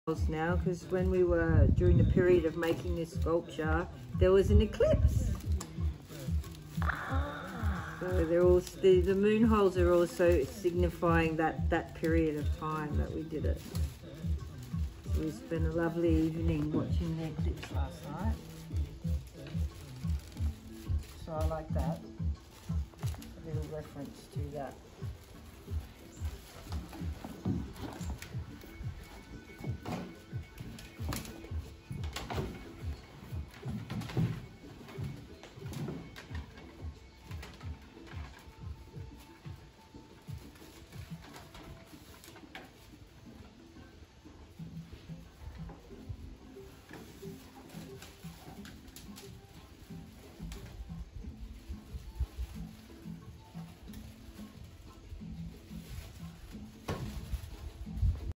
now, because when we were during the period of making this sculpture, there was an eclipse. So they're all the moon holes are also signifying that period of time that we did it. So we spent a lovely evening watching the eclipse last night. So I like that. A little reference to that.